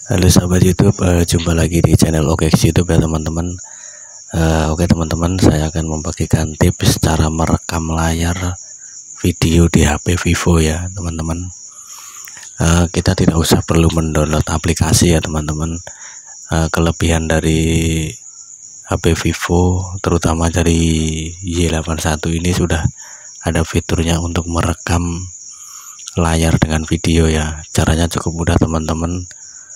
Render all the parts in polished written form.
Halo sahabat YouTube, jumpa lagi di channel OKX YouTube ya teman-teman. Oke teman-teman, saya akan membagikan tips cara merekam layar video di HP Vivo ya teman-teman. Kita tidak usah perlu mendownload aplikasi ya teman-teman. Kelebihan dari HP Vivo, terutama dari Y81 ini, sudah ada fiturnya untuk merekam layar dengan video ya. Caranya cukup mudah teman-teman.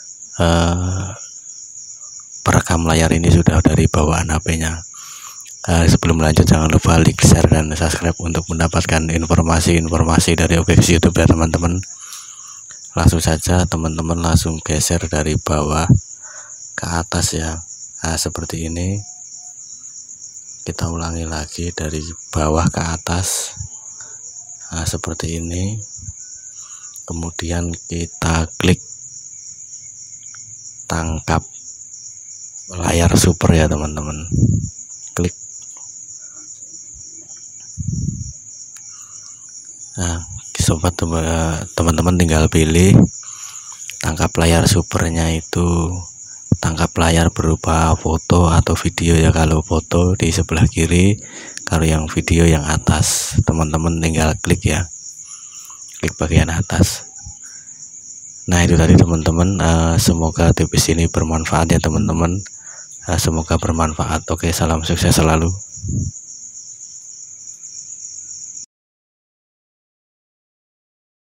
Perekam layar ini sudah dari bawaan HP-nya. Sebelum lanjut, jangan lupa like, share, dan subscribe untuk mendapatkan informasi-informasi dari OKX YouTube ya teman-teman. Langsung saja teman-teman langsung geser dari bawah ke atas ya. Seperti ini. Kita ulangi lagi dari bawah ke atas. Seperti ini. Kemudian kita klik tangkap layar super ya teman-teman, klik. Sobat teman-teman tinggal pilih tangkap layar supernya, itu tangkap layar berupa foto atau video ya. Kalau foto di sebelah kiri, kalau yang video yang atas. Teman-teman tinggal klik ya, klik bagian atas. Nah itu tadi teman-teman, semoga tips ini bermanfaat ya teman-teman. Semoga bermanfaat. Oke, salam sukses selalu.